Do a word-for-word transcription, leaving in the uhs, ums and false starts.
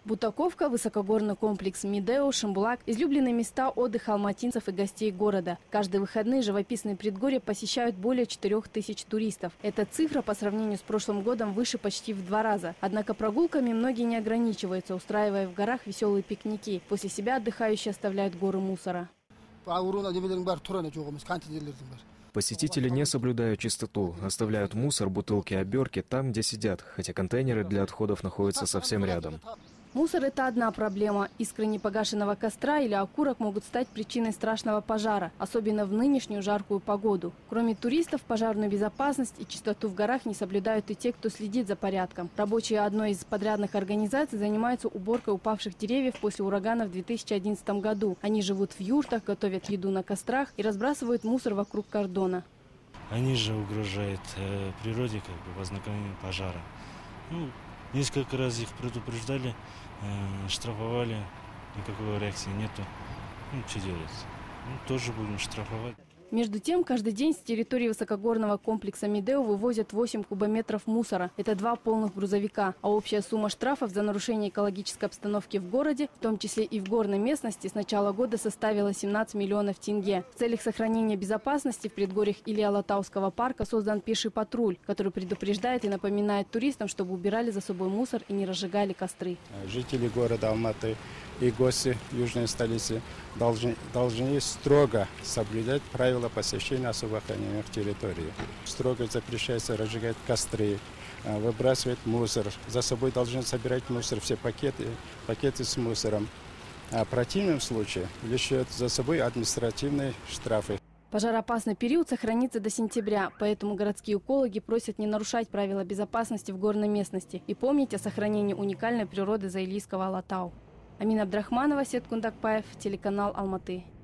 Бутаковка, высокогорный комплекс Медео, Шимбулак – излюбленные места отдыха алматинцев и гостей города. Каждые выходные живописные предгорья посещают более четырёх тысяч туристов. Эта цифра по сравнению с прошлым годом выше почти в два раза. Однако прогулками многие не ограничиваются, устраивая в горах веселые пикники. После себя отдыхающие оставляют горы мусора. Посетители не соблюдают чистоту, оставляют мусор, бутылки, обертки там, где сидят, хотя контейнеры для отходов находятся совсем рядом. Мусор – это одна проблема. Искры непогашенного костра или окурок могут стать причиной страшного пожара, особенно в нынешнюю жаркую погоду. Кроме туристов, пожарную безопасность и чистоту в горах не соблюдают и те, кто следит за порядком. Рабочие одной из подрядных организаций занимаются уборкой упавших деревьев после урагана в две тысячи одиннадцатом году. Они живут в юртах, готовят еду на кострах и разбрасывают мусор вокруг кордона. Они же угрожают э, природе, как бы, возникновению пожара. Ну, несколько раз их предупреждали, э, штрафовали, никакой реакции нету. Ну, что делать? Ну, тоже будем штрафовать. Между тем, каждый день с территории высокогорного комплекса Медео вывозят восемь кубометров мусора. Это два полных грузовика. А общая сумма штрафов за нарушение экологической обстановки в городе, в том числе и в горной местности, с начала года составила семнадцать миллионов тенге. В целях сохранения безопасности в предгорьях Илья-Алатауского парка создан пеший патруль, который предупреждает и напоминает туристам, чтобы убирали за собой мусор и не разжигали костры. Жители города Алматы и гости южной столицы должны, должны строго соблюдать правила посещения особо охраняемых территорий. Строго запрещается разжигать костры, выбрасывать мусор. За собой должны собирать мусор, все пакеты, пакеты с мусором. А в противном случае влечет за собой административные штрафы. Пожароопасный период сохранится до сентября, поэтому городские экологи просят не нарушать правила безопасности в горной местности и помнить о сохранении уникальной природы Заилийского Алатау. Амина Абдрахманова, Сет Кундакпаев, телеканал Алматы.